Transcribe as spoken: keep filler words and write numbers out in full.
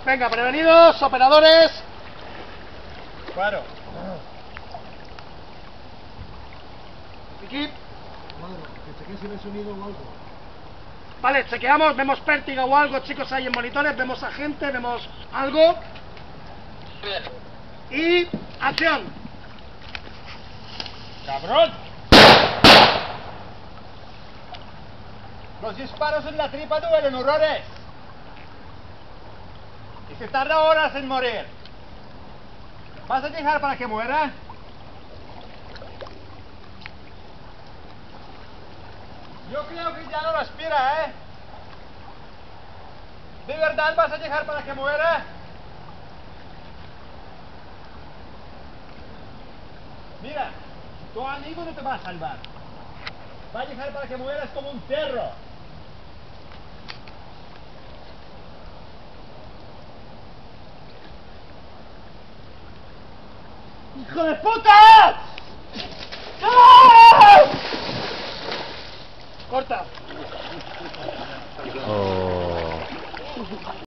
Venga, prevenidos, operadores. Claro. Aquí. Claro, que chequee si ve sonido o algo. Vale, chequeamos, vemos pértiga o algo, chicos, ahí en monitores, vemos a gente, vemos algo. Bien. Y acción. ¡Cabrón! Los disparos en la tripa duelen, horrores. Y se tarda horas en morir. ¿Vas a dejar para que muera? Yo creo que ya no respira, ¿eh? ¿De verdad vas a dejar para que muera? Mira, tu amigo no te va a salvar. Va a dejar para que mueras como un perro. ¡Hijo de puta! ¡Ah! Corta. Oh.